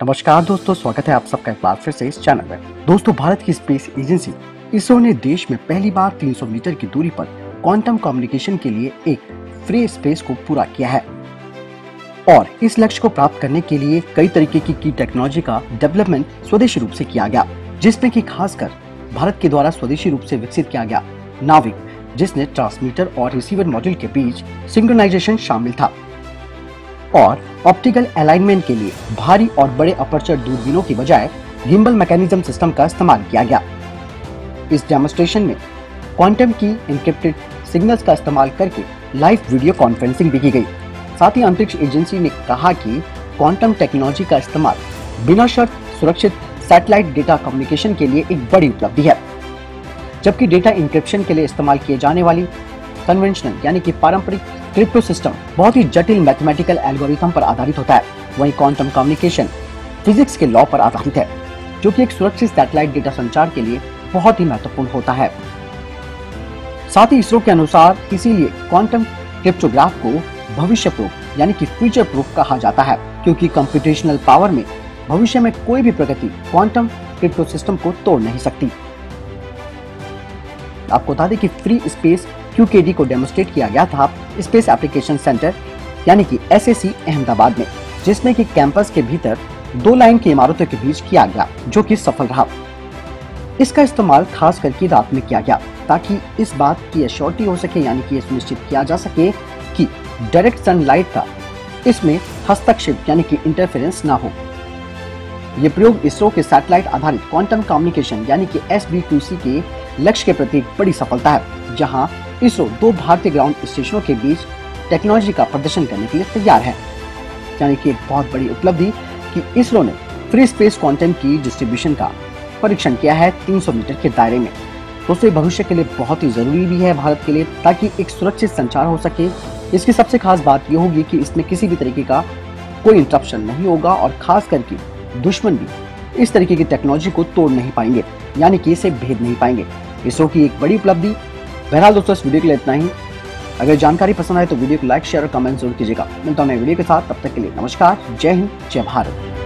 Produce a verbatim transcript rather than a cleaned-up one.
नमस्कार दोस्तों, स्वागत है आप सबका एक बार फिर से इस चैनल में। दोस्तों, भारत की स्पेस एजेंसी इसरो ने देश में पहली बार तीन सौ मीटर की दूरी पर क्वांटम कम्युनिकेशन के लिए एक फ्री स्पेस को पूरा किया है और इस लक्ष्य को प्राप्त करने के लिए कई तरीके की, की टेक्नोलॉजी का डेवलपमेंट स्वदेशी रूप से किया गया, जिसमें कि खासकर भारत के द्वारा स्वदेशी रूप से विकसित किया गया नाविक, जिसने ट्रांसमीटर और रिसीवर मॉड्यूल के बीच सिंक्रोनाइजेशन शामिल था और ऑप्टिकल अलाइनमेंट के लिए भारी और बड़े अपर्चर दूरबीनों की बजाय गिम्बल मैकेनिज्म सिस्टम का इस्तेमाल किया गया। इस डेमोन्स्ट्रेशन में क्वांटम की एन्क्रिप्टेड सिग्नल्स का इस्तेमाल करके लाइव वीडियो कॉन्फ्रेंसिंग भी की गई। साथ ही अंतरिक्ष एजेंसी ने कहा कि क्वांटम टेक्नोलॉजी का इस्तेमाल बिना शर्त सुरक्षित सैटेलाइट डेटा कम्युनिकेशन के लिए एक बड़ी उपलब्धि है। जबकि डेटा इंक्रिप्शन के लिए इस्तेमाल किए जाने वाली कन्वेंशनल यानी कि पारंपरिक क्रिप्टो सिस्टम बहुत ही जटिल मैथमेटिकल एल्गोरिथम पर आधारित होता है, वहीं क्वांटम कम्युनिकेशन फिजिक्स के लॉ पर आधारित है, जो कि एक सुरक्षित सैटेलाइट डेटा संचार के लिए बहुत ही महत्वपूर्ण होता है। साथ ही इसरो के अनुसार इसीलिए क्वांटम क्रिप्टोग्राफ को भविष्य प्रूफ यानी कि फ्यूचर प्रूफ कहा जाता है, क्योंकि कंप्यूटेशनल पावर में भविष्य में कोई भी प्रगति क्वांटम क्रिप्टो सिस्टम को तोड़ नहीं सकती। आपको बता दें कि free space Q K D को डेमोन्स्ट्रेट किया गया था स्पेस एप्लीकेशन सेंटर यानी कि एस ए सी अहमदाबाद में, जिसमें कि कैंपस के भीतर दो लाइन की इमारतों के बीच किया गया, जो कि सफल रहा। इसका इस्तेमाल खास करके रात में किया गया ताकि इस बात की एश्योरिटी हो सके, यानी कि यह सुनिश्चित किया जा सके कि डायरेक्ट सनलाइट का इसमें हस्तक्षेप यानी कि इंटरफेरेंस ना हो। ये प्रयोग इसरो के सैटेलाइट आधारित क्वांटम कम्युनिकेशन यानी कि एस बी टू सी के लक्ष्य के प्रति एक बड़ी सफलता है, जहां इसरो दो भारतीय ग्राउंड स्टेशनों के बीच टेक्नोलॉजी का प्रदर्शन करने के लिए तैयार है। यानी कि एक बहुत बड़ी उपलब्धि कि इसरो ने free space quantum key distribution का परीक्षण किया है तीन सौ मीटर के दायरे में। दोस्तों, भविष्य के लिए बहुत ही जरूरी भी है भारत के लिए, ताकि एक सुरक्षित संचार हो सके। इसकी सबसे खास बात यह होगी कि इसमें किसी भी तरीके का कोई इंटरप्शन नहीं होगा और खास करके दुश्मन भी इस तरीके की टेक्नोलॉजी को तोड़ नहीं पाएंगे, यानी कि इसे भेद नहीं पाएंगे। इसरो की एक बड़ी उपलब्धि। बहरहाल दोस्तों, इस वीडियो के लिए इतना ही। अगर जानकारी पसंद आए तो वीडियो को लाइक, शेयर और कमेंट जरूर कीजिएगा। मिलता हूं नए वीडियो के साथ, तब तक के लिए नमस्कार, जय हिंद, जय भारत।